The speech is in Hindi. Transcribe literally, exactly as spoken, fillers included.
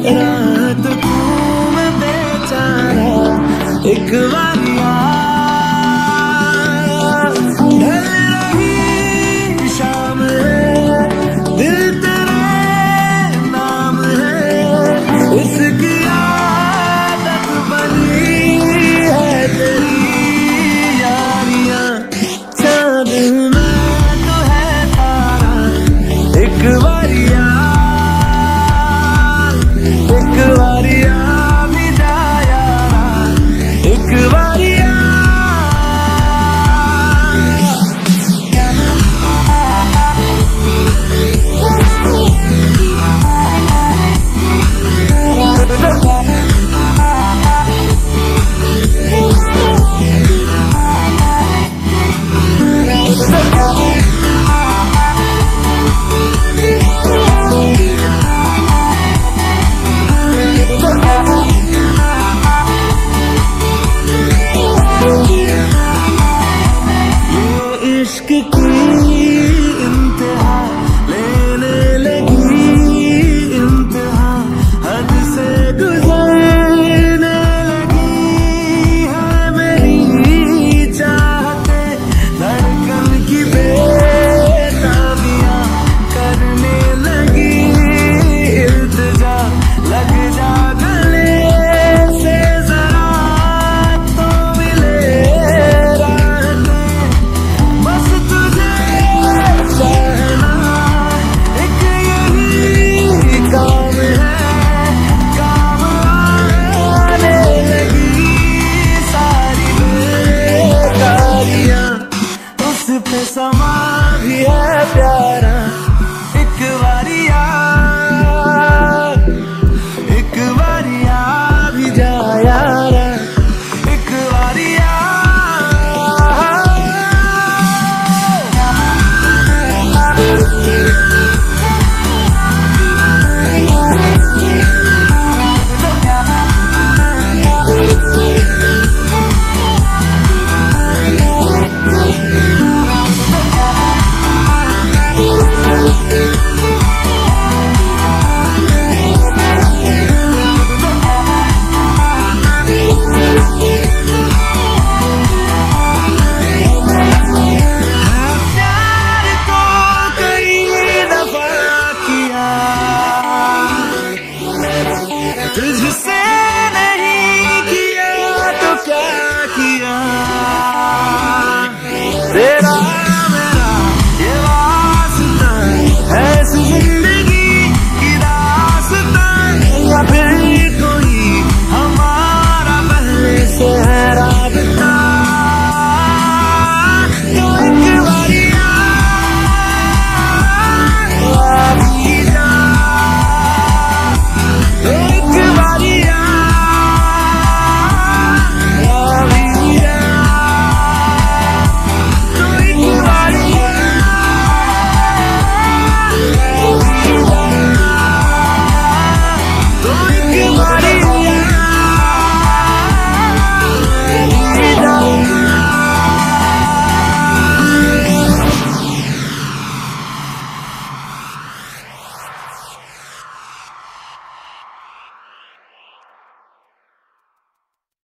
रात को मैं बेचारा एक बार ढल रही शाम है, दिल तेरे नाम है, उसकी आदत बनी है तेरी यारियां। चांद में तो है तारा एक बारिया, एक बारिया भी जाया, एक बारिया। इश्क की इंतहा लेने लगी, इंतहा हद से गुजरने लगी है मेरी चाहते, धड़कन की बेताबियां करने लगी इल्तिजा, लग जा गले से जरा तो मिले राहते, बस तुझे चाहना एक यही काम है, काम आने लगी सारी बेकारियां, उस पे समा भी है प्यारा एक बारिया, एक बारिया भी जाया एक बारिया। प्यार को कई दफा किया, तुझसे नहीं किया तो क्या किया, तेरा मेरा ये वास्ता है जिंदगी।